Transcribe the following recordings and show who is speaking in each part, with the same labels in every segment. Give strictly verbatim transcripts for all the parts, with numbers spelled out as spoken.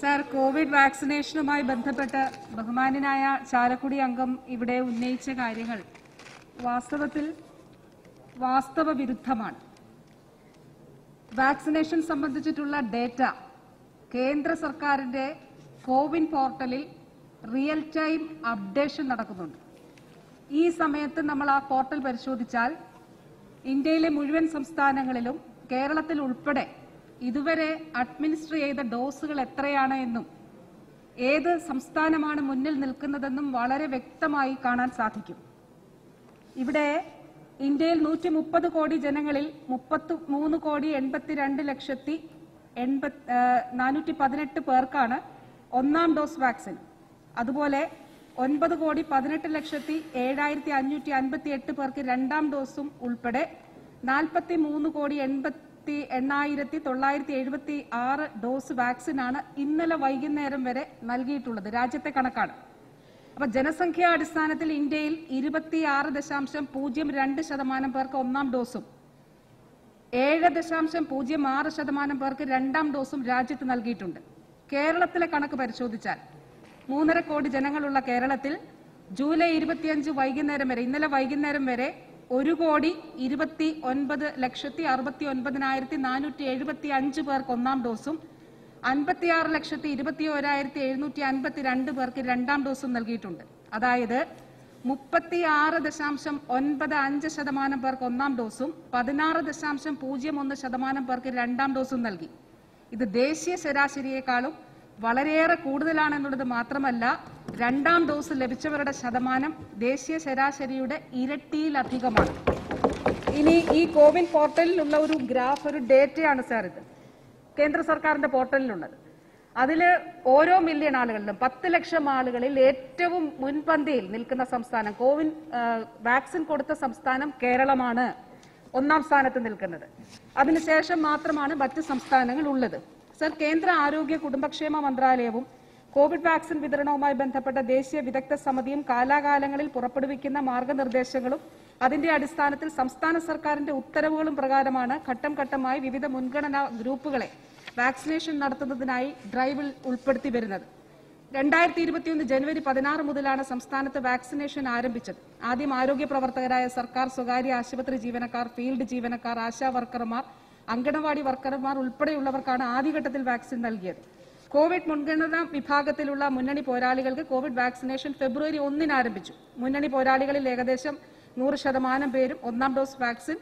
Speaker 1: Sir, Covid വാക്സിനേഷനുമായി ബന്ധപ്പെട്ട് ബഹുമാന്യനായ ചാലക്കുടി അംഗം ഇവിടെ ഉന്നയിച്ച കാര്യങ്ങൾ വാസ്തവത്തിൽ വാസ്തവ വിരുദ്ധമാണ്. വാക്സിനേഷൻ സംബന്ധിച്ചിട്ടുള്ള ഡേറ്റ കേന്ദ്ര സർക്കാരിന്റെ കോവിൻ പോർട്ടലിൽ റിയൽ ടൈം അപ്ഡേഷൻ നടക്കുന്നുണ്ട്. ഈ സമയത്ത് നമ്മൾ ആ പോർട്ടൽ പരിശോധിച്ചാൽ ഇന്ത്യയിലെ മുഴുവൻ സംസ്ഥാനങ്ങളിലും കേരളത്തിൽ ഉൾപ്പെടെ ഇതുവരെ അഡ്മിനിസ്റ്റർ ചെയ്ത ഡോസുകൾ എത്രയാണ് എന്നും ഏത് സംസ്ഥാനമാണ് മുന്നിൽ നിൽക്കുന്നതെന്നും വളരെ വ്യക്തമായി കാണാൻ സാധിക്കും. ഇവിടെ ഇന്ത്യയിൽ നൂറ്റി മുപ്പത് കോടി ജനങ്ങളിൽ മുപ്പത്തി മൂന്ന് കോടി എൺപത്തിരണ്ട് ലക്ഷത്തി എൺപത്തി നാനൂറ്റി പതിനെട്ട് പേർക്കാണ് ഒന്നാം ഡോസ് വാക്സിൻ. അതുപോലെ ഒൻപത് കോടി പതിനെട്ട് ലക്ഷത്തി ഏഴായിരത്തി അഞ്ഞൂറ്റി അൻപത്തി എട്ട് പേർക്ക് രണ്ടാം ഡോസും ഉൾപ്പെടെ നാൽപ്പത്തി മൂന്ന് കോടി എൺപത്തി എണ്ണായിരത്തി തൊള്ളായിരത്തി എഴുപത്തി ആറ് ഡോസ് വാക്സിനാണ് ഇന്നലെ വൈകുന്നേരം വരെ നൽകിയിട്ടുള്ളത്. രാജ്യത്തെ കണക്കാണ്. അപ്പൊ ജനസംഖ്യാടിസ്ഥാനത്തിൽ ഇന്ത്യയിൽ ഇരുപത്തിയാറ് ദശാംശം പൂജ്യം രണ്ട് ശതമാനം പേർക്ക് ഒന്നാം ഡോസും ഏഴ് ദശാംശം പൂജ്യം ആറ് ശതമാനം പേർക്ക് രണ്ടാം ഡോസും രാജ്യത്ത് നൽകിയിട്ടുണ്ട്. കേരളത്തിലെ കണക്ക് പരിശോധിച്ചാൽ മൂന്നര കോടി ജനങ്ങളുള്ള കേരളത്തിൽ ജൂലൈ ഇരുപത്തിയഞ്ച് വൈകുന്നേരം വരെ ഇന്നലെ വൈകുന്നേരം വരെ ഒരു കോടി ഇരുപത്തി ഒൻപത് ലക്ഷത്തി അറുപത്തി ഒൻപതിനായിരത്തി നാനൂറ്റി എഴുപത്തി അഞ്ച് പേർക്ക് ഒന്നാം ഡോസും അൻപത്തിയാറ് ലക്ഷത്തി ഇരുപത്തി ഓരായിരത്തി എഴുന്നൂറ്റി അൻപത്തി രണ്ട് പേർക്ക് രണ്ടാം ഡോസും നൽകിയിട്ടുണ്ട്. അതായത് മുപ്പത്തി ആറ് ദശാംശം ഒൻപത് അഞ്ച് ശതമാനം പേർക്ക് ഒന്നാം ഡോസും പതിനാറ് ദശാംശം പൂജ്യം ഒന്ന് ശതമാനം പേർക്ക് രണ്ടാം ഡോസും നൽകി. ഇത് ദേശീയ ശരാശരിയേക്കാളും വളരെയേറെ കൂടുതലാണെന്നുള്ളത് മാത്രമല്ല, രണ്ടാം ഡോസ് ലഭിച്ചവരുടെ ശതമാനം ദേശീയ ശരാശരിയുടെ ഇരട്ടിയിലധികമാണ്. ഇനി ഈ കോവിൻ പോർട്ടലിലുള്ള ഒരു ഗ്രാഫ്, ഒരു ഡേറ്റയാണ് സാർ ഇത്, കേന്ദ്ര സർക്കാരിന്റെ പോർട്ടലിലുള്ളത്. അതിൽ ഓരോ മില്യൺ ആളുകളിലും പത്ത് ലക്ഷം ആളുകളിൽ ഏറ്റവും മുൻപന്തിയിൽ നിൽക്കുന്ന സംസ്ഥാനം, കോവിൻ വാക്സിൻ കൊടുത്ത സംസ്ഥാനം കേരളമാണ് ഒന്നാം സ്ഥാനത്ത് നിൽക്കുന്നത്. അതിനുശേഷം മാത്രമാണ് മറ്റ് സംസ്ഥാനങ്ങൾ ഉള്ളത്. സർ, കേന്ദ്ര ആരോഗ്യ കുടുംബക്ഷേമ മന്ത്രാലയവും കോവിഡ് വാക്സിൻ വിതരണവുമായി ബന്ധപ്പെട്ട ദേശീയ വിദഗ്ധ സമിതിയും കാലാകാലങ്ങളിൽ പുറപ്പെടുവിക്കുന്ന മാർഗനിർദ്ദേശങ്ങളും അതിന്റെ അടിസ്ഥാനത്തിൽ സംസ്ഥാന സർക്കാരിന്റെ ഉത്തരവുകളും പ്രകാരമാണ് ഘട്ടം ഘട്ടമായി വിവിധ മുൻഗണനാ ഗ്രൂപ്പുകളെ വാക്സിനേഷൻ നടത്തുന്നതിനായി ഡ്രൈവിൽ ഉൾപ്പെടുത്തി വരുന്നത്. രണ്ടായിരത്തി ഇരുപത്തിയൊന്ന് ജനുവരി പതിനാറ് മുതലാണ് സംസ്ഥാനത്ത് വാക്സിനേഷൻ ആരംഭിച്ചത്. ആദ്യം ആരോഗ്യ പ്രവർത്തകരായ സർക്കാർ, സ്വകാര്യ ആശുപത്രി ജീവനക്കാർ, ഫീൽഡ് ജീവനക്കാർ, ആശാ വർക്കർമാർ, അങ്കണവാടി വർക്കർമാർ ഉൾപ്പെടെയുള്ളവർക്കാണ് ആദ്യഘട്ടത്തിൽ വാക്സിൻ നൽകിയത്. കോവിഡ് മുൻഗണനാ വിഭാഗത്തിലുള്ള മുന്നണി പോരാളികൾക്ക് കോവിഡ് വാക്സിനേഷൻ ഫെബ്രുവരി ഒന്നിന് ആരംഭിച്ചു. മുന്നണി പോരാളികളിൽ ഏകദേശം നൂറ് ശതമാനം പേരും ഒന്നാം ഡോസ് വാക്സിൻ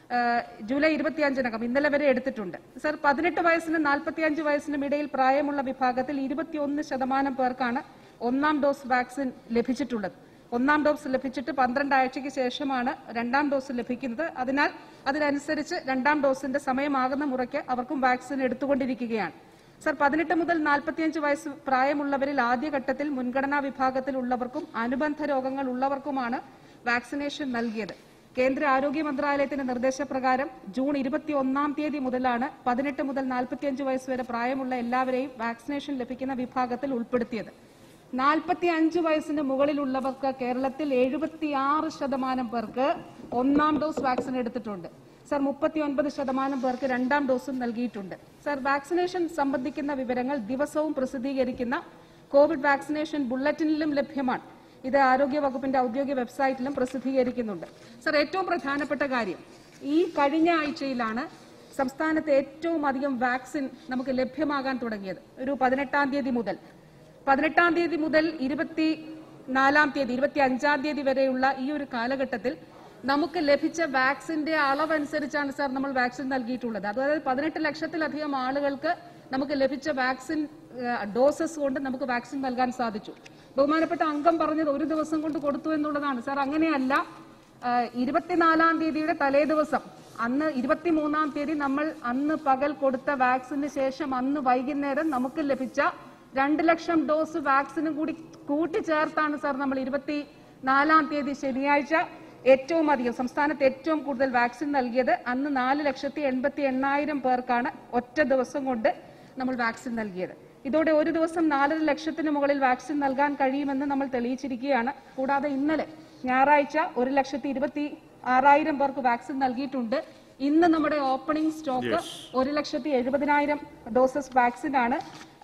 Speaker 1: ജൂലൈ ഇരുപത്തിയഞ്ചിനകം ഇന്നലെ വരെ എടുത്തിട്ടുണ്ട്. സർ, പതിനെട്ട് വയസ്സിനും നാൽപ്പത്തിയഞ്ച് വയസ്സിനും ഇടയിൽ പ്രായമുള്ള വിഭാഗത്തിൽ ഇരുപത്തിയൊന്ന് ശതമാനം പേർക്കാണ് ഒന്നാം ഡോസ് വാക്സിൻ ലഭിച്ചിട്ടുള്ളത്. ഒന്നാം ഡോസ് ലഭിച്ചിട്ട് പന്ത്രണ്ട് ആഴ്ചയ്ക്ക് ശേഷമാണ് രണ്ടാം ഡോസ് ലഭിക്കുന്നത്. അതിനാൽ അതിനനുസരിച്ച് രണ്ടാം ഡോസിന്റെ സമയമാകുന്ന മുറയ്ക്ക് അവർക്കും വാക്സിൻ എടുത്തുകൊണ്ടിരിക്കുകയാണ്. സർ, പതിനെട്ട് മുതൽ നാൽപ്പത്തിയഞ്ച് വയസ്സ് പ്രായമുള്ളവരിൽ ആദ്യഘട്ടത്തിൽ മുൻഗണനാ വിഭാഗത്തിൽ ഉള്ളവർക്കും അനുബന്ധ രോഗങ്ങൾ ഉള്ളവർക്കുമാണ് വാക്സിനേഷൻ നൽകിയത്. കേന്ദ്ര ആരോഗ്യ മന്ത്രാലയത്തിന്റെ നിർദ്ദേശപ്രകാരം ജൂൺ ഇരുപത്തി ഒന്നാം തീയതി മുതലാണ് പതിനെട്ട് മുതൽ നാൽപ്പത്തിയഞ്ച് വയസ്സ് വരെ പ്രായമുള്ള എല്ലാവരെയും വാക്സിനേഷൻ ലഭിക്കുന്ന വിഭാഗത്തിൽ ഉൾപ്പെടുത്തിയത്. നാൽപ്പത്തി അഞ്ച് വയസ്സിന് മുകളിലുള്ളവർക്ക് കേരളത്തിൽ എഴുപത്തിയാറ് ശതമാനം പേർക്ക് ഒന്നാം ഡോസ് വാക്സിൻ എടുത്തിട്ടുണ്ട്. സർ, മുപ്പത്തി ഒൻപത് ശതമാനം പേർക്ക് രണ്ടാം ഡോസും നൽകിയിട്ടുണ്ട്. സർ, വാക്സിനേഷൻ സംബന്ധിക്കുന്ന വിവരങ്ങൾ ദിവസവും പ്രസിദ്ധീകരിക്കുന്ന കോവിഡ് വാക്സിനേഷൻ ബുള്ളറ്റിനിലും ലഭ്യമാണ്. ഇത് ആരോഗ്യ വകുപ്പിന്റെ ഔദ്യോഗിക വെബ്സൈറ്റിലും പ്രസിദ്ധീകരിക്കുന്നുണ്ട്. സർ, ഏറ്റവും പ്രധാനപ്പെട്ട കാര്യം, ഈ കഴിഞ്ഞ ആഴ്ചയിലാണ് സംസ്ഥാനത്ത് ഏറ്റവും അധികം വാക്സിൻ നമുക്ക് ലഭ്യമാകാൻ തുടങ്ങിയത്. ഒരു പതിനെട്ടാം തീയതി മുതൽ പതിനെട്ടാം തീയതി മുതൽ ഇരുപത്തി നാലാം തീയതി ഇരുപത്തി അഞ്ചാം തീയതി വരെയുള്ള ഈ ഒരു കാലഘട്ടത്തിൽ നമുക്ക് ലഭിച്ച വാക്സിന്റെ അളവനുസരിച്ചാണ് സാർ നമ്മൾ വാക്സിൻ നൽകിയിട്ടുള്ളത്. അതായത് പതിനെട്ട് ലക്ഷത്തിലധികം ആളുകൾക്ക് നമുക്ക് ലഭിച്ച വാക്സിൻ ഡോസസ് കൊണ്ട് നമുക്ക് വാക്സിൻ നൽകാൻ സാധിച്ചു. ബഹുമാനപ്പെട്ട അംഗം പറഞ്ഞത് ഒരു ദിവസം കൊണ്ട് കൊടുത്തു എന്നുള്ളതാണ്. സാർ, അങ്ങനെയല്ല. ഇരുപത്തിനാലാം തീയതിയുടെ തലേ ദിവസം, അന്ന് ഇരുപത്തിമൂന്നാം തീയതി നമ്മൾ അന്ന് പകൽ കൊടുത്ത വാക്സിന് ശേഷം അന്ന് വൈകുന്നേരം നമുക്ക് ലഭിച്ച രണ്ട് ലക്ഷം ഡോസ് വാക്സിനും കൂടി കൂട്ടിച്ചേർത്താണ് സാർ നമ്മൾ ഇരുപത്തി നാലാം തീയതി ശനിയാഴ്ച ഏറ്റവും അധികം സംസ്ഥാനത്ത് ഏറ്റവും കൂടുതൽ വാക്സിൻ നൽകിയത്. അന്ന് നാല് ലക്ഷത്തി എൺപത്തി എണ്ണായിരം പേർക്കാണ് ഒറ്റ ദിവസം കൊണ്ട് നമ്മൾ വാക്സിൻ നൽകിയത്. ഇതോടെ ഒരു ദിവസം നാലര ലക്ഷത്തിന് മുകളിൽ വാക്സിൻ നൽകാൻ കഴിയുമെന്ന് നമ്മൾ തെളിയിച്ചിരിക്കുകയാണ്. കൂടാതെ ഇന്നലെ ഞായറാഴ്ച ഒരു ലക്ഷത്തി ഇരുപത്തി ആറായിരം പേർക്ക് വാക്സിൻ നൽകിയിട്ടുണ്ട്. ഇന്ന് നമ്മുടെ ഓപ്പണിംഗ് സ്റ്റോക്ക് ഒരു ലക്ഷത്തി എഴുപതിനായിരം ഡോസസ് വാക്സിൻ ആണ്.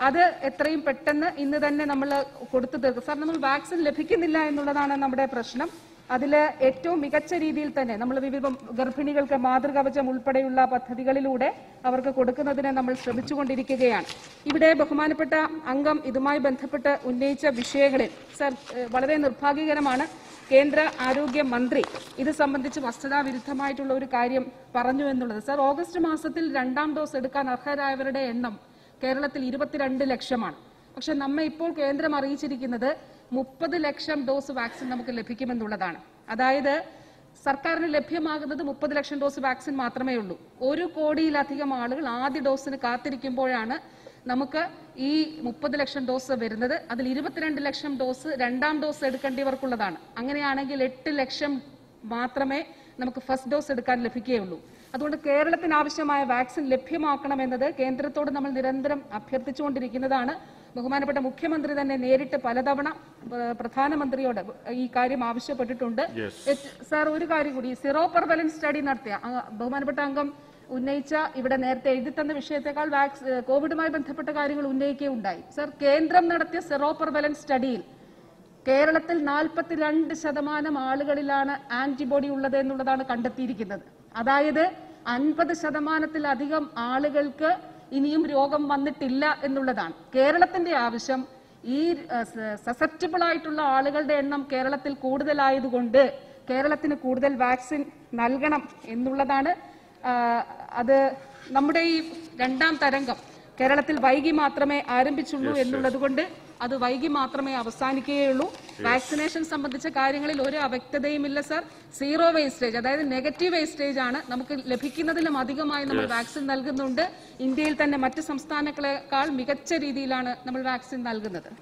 Speaker 1: അത് എത്രയും പെട്ടെന്ന് ഇന്ന് തന്നെ നമ്മൾ കൊടുത്തു തീർക്കും. സാർ, നമ്മൾ വാക്സിൻ ലഭിക്കുന്നില്ല എന്നുള്ളതാണ് നമ്മുടെ പ്രശ്നം. അതിൽ ഏറ്റവും മികച്ച രീതിയിൽ തന്നെ നമ്മൾ വിവിധ ഗർഭിണികൾക്ക് മാതൃകവചം ഉൾപ്പെടെയുള്ള പദ്ധതികളിലൂടെ അവർക്ക് കൊടുക്കുന്നതിന് നമ്മൾ ശ്രമിച്ചുകൊണ്ടിരിക്കുകയാണ്. ഇവിടെ ബഹുമാനപ്പെട്ട അംഗം ഇതുമായി ബന്ധപ്പെട്ട് ഉന്നയിച്ച വിഷയങ്ങളിൽ സാർ വളരെ നിർഭാഗ്യകരമാണ്, കേന്ദ്ര ആരോഗ്യ മന്ത്രി ഇത് സംബന്ധിച്ച് വസ്തുതാവിരുദ്ധമായിട്ടുള്ള ഒരു കാര്യം പറഞ്ഞു എന്നുള്ളത്. സാർ, ഓഗസ്റ്റ് മാസത്തിൽ രണ്ടാം ഡോസ് എടുക്കാൻ അർഹരായവരുടെ എണ്ണം കേരളത്തിൽ ഇരുപത്തിരണ്ട് ലക്ഷമാണ്. പക്ഷെ നമ്മെ ഇപ്പോൾ കേന്ദ്രം അറിയിച്ചിരിക്കുന്നത് മുപ്പത് ലക്ഷം ഡോസ് വാക്സിൻ നമുക്ക് ലഭിക്കുമെന്നുള്ളതാണ്. അതായത് സർക്കാരിന് ലഭ്യമാകുന്നത് മുപ്പത് ലക്ഷം ഡോസ് വാക്സിൻ മാത്രമേ ഉള്ളൂ. ഒരു കോടിയിലധികം ആളുകൾ ആദ്യ ഡോസിന് കാത്തിരിക്കുമ്പോഴാണ് നമുക്ക് ഈ മുപ്പത് ലക്ഷം ഡോസ് വരുന്നത്. അതിൽ ഇരുപത്തിരണ്ട് ലക്ഷം ഡോസ് രണ്ടാം ഡോസ് എടുക്കേണ്ടവർക്കുള്ളതാണ്. അങ്ങനെയാണെങ്കിൽ എട്ട് ലക്ഷം മാത്രമേ നമുക്ക് ഫസ്റ്റ് ഡോസ് എടുക്കാൻ ലഭിക്കുകയുള്ളൂ. അതുകൊണ്ട് കേരളത്തിന് ആവശ്യമായ വാക്സിൻ ലഭ്യമാക്കണമെന്നത് കേന്ദ്രത്തോട് നമ്മൾ നിരന്തരം അഭ്യർത്ഥിച്ചുകൊണ്ടിരിക്കുന്നതാണ്. ബഹുമാനപ്പെട്ട മുഖ്യമന്ത്രി തന്നെ നേരിട്ട് പലതവണ പ്രധാനമന്ത്രിയോട് ഈ കാര്യം ആവശ്യപ്പെട്ടിട്ടുണ്ട്. സാർ, ഒരു കാര്യം കൂടി, സീറോ പെർവലൻസ് സ്റ്റഡി നടത്തിയ ബഹുമാനപ്പെട്ട അംഗം ഉന്നയിച്ച ഇവിടെ നേരത്തെ എഴുതി തന്ന വിഷയത്തെക്കാൾ വാക്സിൻ കോവിഡുമായി ബന്ധപ്പെട്ട കാര്യങ്ങൾ ഉന്നയിക്കുകയുണ്ടായി. സാർ, കേന്ദ്രം നടത്തിയ സീറോ പെർവലൻസ് സ്റ്റഡിയിൽ കേരളത്തിൽ നാൽപ്പത്തിരണ്ട് ശതമാനം ആളുകളിലാണ് ആന്റിബോഡി ഉള്ളത് എന്നുള്ളതാണ് കണ്ടെത്തിയിരിക്കുന്നത്. അതായത് അൻപത് ശതമാനത്തിലധികം ആളുകൾക്ക് ഇനിയും രോഗം വന്നിട്ടില്ല എന്നുള്ളതാണ്. കേരളത്തിന്റെ ആവശ്യം ഈ സസെപ്റ്റബിൾ ആയിട്ടുള്ള ആളുകളുടെ എണ്ണം കേരളത്തിൽ കൂടുതലായതുകൊണ്ട് കേരളത്തിന് കൂടുതൽ വാക്സിൻ നൽകണം എന്നുള്ളതാണ്. അത് നമ്മുടെ ഈ രണ്ടാം തരംഗം കേരളത്തിൽ വൈകി മാത്രമേ ആരംഭിച്ചുള്ളൂ എന്നുള്ളത് കൊണ്ട് അത് വൈകി മാത്രമേ അവസാനിക്കുകയുള്ളൂ. വാക്സിനേഷൻ സംബന്ധിച്ച കാര്യങ്ങളിൽ ഒരു അവ്യക്തതയുമില്ല സർ. സീറോ വേസ്റ്റേജ്, അതായത് നെഗറ്റീവ് വേസ്റ്റേജ് ആണ് നമുക്ക് ലഭിക്കുന്നതിലും അധികമായി നമ്മൾ വാക്സിൻ നൽകുന്നുണ്ട്. ഇന്ത്യയിൽ തന്നെ മറ്റ് സംസ്ഥാനങ്ങളെക്കാൾ മികച്ച രീതിയിലാണ് നമ്മൾ വാക്സിൻ നൽകുന്നത്.